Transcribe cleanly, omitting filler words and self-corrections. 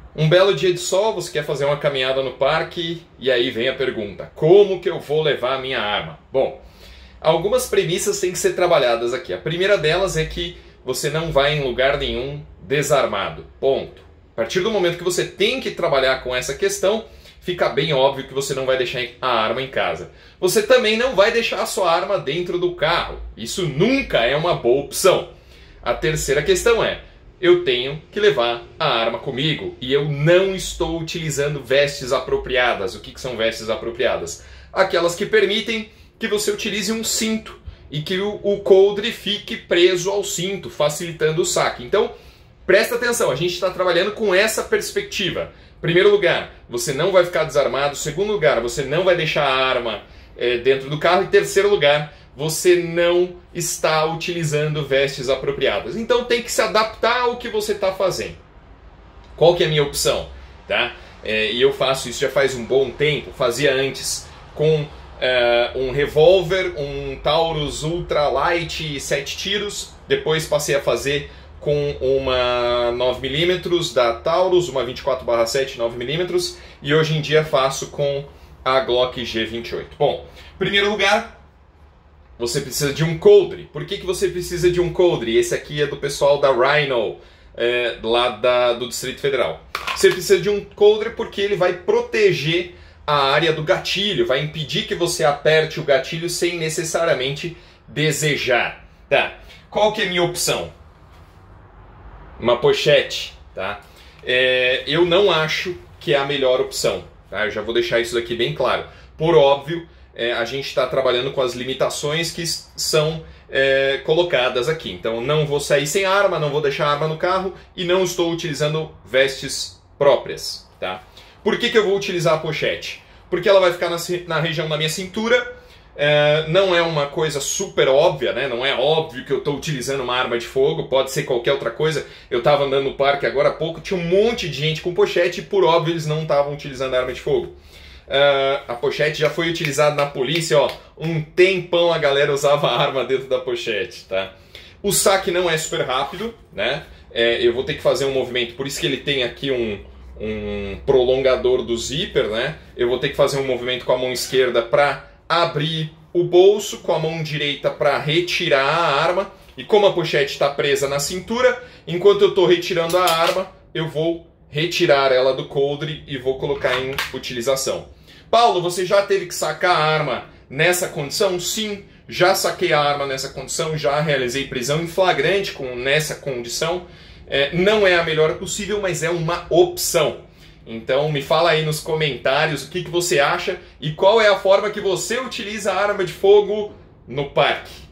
Um belo dia de sol, você quer fazer uma caminhada no parque e aí vem a pergunta: como que eu vou levar a minha arma? Bom, algumas premissas têm que ser trabalhadas aqui. A primeira delas é que você não vai em lugar nenhum desarmado. Ponto. A partir do momento que você tem que trabalhar com essa questão, fica bem óbvio que você não vai deixar a arma em casa. Você também não vai deixar a sua arma dentro do carro. Isso nunca é uma boa opção. A terceira questão é: eu tenho que levar a arma comigo e eu não estou utilizando vestes apropriadas. O que são vestes apropriadas? Aquelas que permitem que você utilize um cinto e que o coldre fique preso ao cinto, facilitando o saque. Então, presta atenção, a gente está trabalhando com essa perspectiva. Primeiro lugar, você não vai ficar desarmado. Segundo lugar, você não vai deixar a arma dentro do carro. E terceiro lugar, você não está utilizando vestes apropriadas. Então tem que se adaptar ao que você está fazendo. Qual que é a minha opção? Tá? E eu faço isso já faz um bom tempo. Fazia antes com um revólver, um Taurus Ultra Light 7 tiros. Depois passei a fazer com uma 9mm da Taurus, uma 24/7 9mm. E hoje em dia faço com a Glock G28. Bom, em primeiro lugar, você precisa de um coldre. Por que você precisa de um coldre? Esse aqui é do pessoal da Rhino, lá do Distrito Federal. Você precisa de um coldre porque ele vai proteger a área do gatilho, vai impedir que você aperte o gatilho sem necessariamente desejar. Tá. Qual que é a minha opção? Uma pochete. Tá? Eu não acho que é a melhor opção. Tá? Eu já vou deixar isso aqui bem claro. Por óbvio, a gente está trabalhando com as limitações que são colocadas aqui. Então não vou sair sem arma, não vou deixar a arma no carro e não estou utilizando vestes próprias. Tá? Por que eu vou utilizar a pochete? Porque ela vai ficar na região da minha cintura. Não é uma coisa super óbvia, né? Não é óbvio que eu estou utilizando uma arma de fogo, pode ser qualquer outra coisa. Eu estava andando no parque agora há pouco, tinha um monte de gente com pochete e por óbvio eles não estavam utilizando arma de fogo. A pochete já foi utilizada na polícia, ó, um tempão a galera usava a arma dentro da pochete, tá? O saque não é super rápido, né? Eu vou ter que fazer um movimento, por isso que ele tem aqui um prolongador do zíper, né? Eu vou ter que fazer um movimento com a mão esquerda para abrir o bolso, com a mão direita para retirar a arma, e como a pochete está presa na cintura, enquanto eu estou retirando a arma, eu vou retirar ela do coldre e vou colocar em utilização. Paulo, você já teve que sacar a arma nessa condição? Sim, já saquei a arma nessa condição, já realizei prisão em flagrante nessa condição. Não é a melhor possível, mas é uma opção. Então me fala aí nos comentários o que você acha e qual é a forma que você utiliza a arma de fogo no parque.